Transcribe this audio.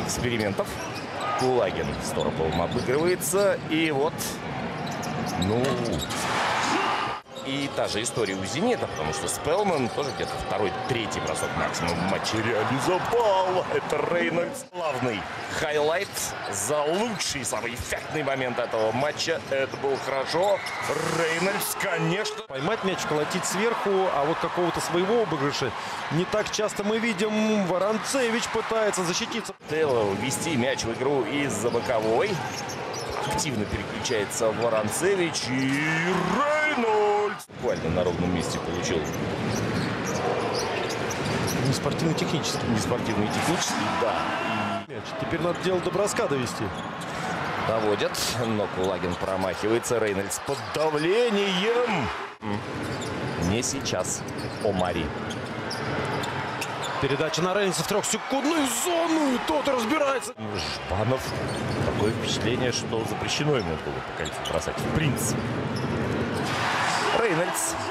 экспериментов. Кулагин с Тороповым обыгрывается. И вот, ну... И та же история у «Зенита», потому что Спелман тоже где-то второй-третий бросок максимум в матче реализовал. Это Рейнольдс. Главный хайлайт за лучший, самый эффектный момент этого матча. Это было хорошо. Рейнольдс, конечно. Поймать мяч, колотить сверху, а вот какого-то своего обыгрыша не так часто мы видим. Воронцевич пытается защититься. Тейлор ввести мяч в игру из-за боковой. Активно переключается Воронцевич и Рейнольдс. Буквально на ровном месте получил. Не спортивно-технический. Не спортивно-технический, да. Мяч. Теперь надо дело до броска довести. Доводят, но Кулагин промахивается. Рейнольдс под давлением. Не сейчас. Омари. Передача на Рейнольдса в трехсекундную зону, и тот разбирается. Жбанов. Такое впечатление, что запрещено ему было по кольцу бросать в принципе. Рейнольдс